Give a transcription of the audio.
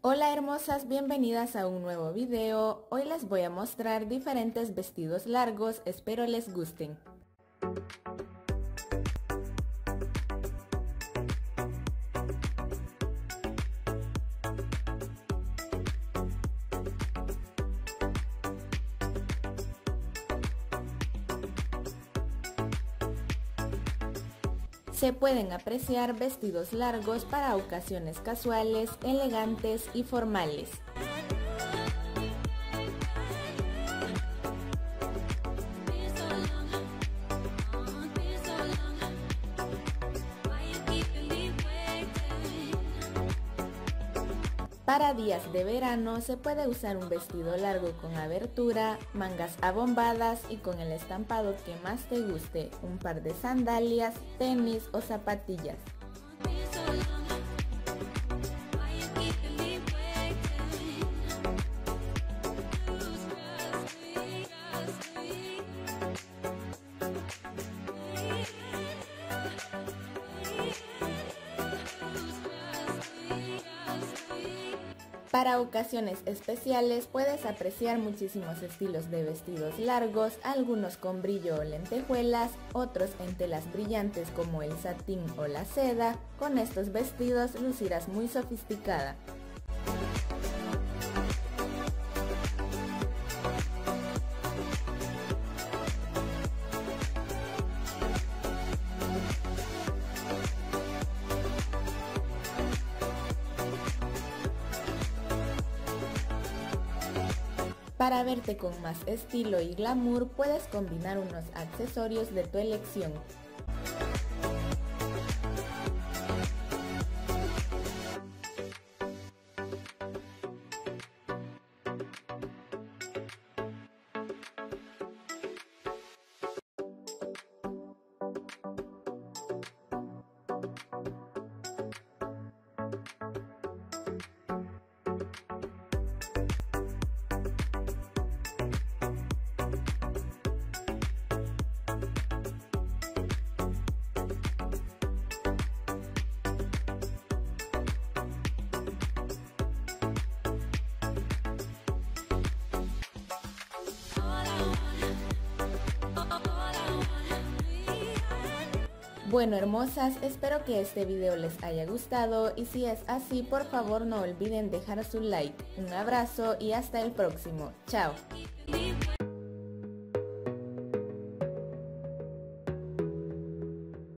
Hola hermosas, bienvenidas a un nuevo video. Hoy les voy a mostrar diferentes vestidos largos, espero les gusten. Se pueden apreciar vestidos largos para ocasiones casuales, elegantes y formales. Para días de verano se puede usar un vestido largo con abertura, mangas abombadas y con el estampado que más te guste, un par de sandalias, tenis o zapatillas. Para ocasiones especiales puedes apreciar muchísimos estilos de vestidos largos, algunos con brillo o lentejuelas, otros en telas brillantes como el satín o la seda. Con estos vestidos lucirás muy sofisticada. Para verte con más estilo y glamour, puedes combinar unos accesorios de tu elección. Bueno hermosas, espero que este video les haya gustado y si es así, por favor no olviden dejar su like. Un abrazo y hasta el próximo. Chao.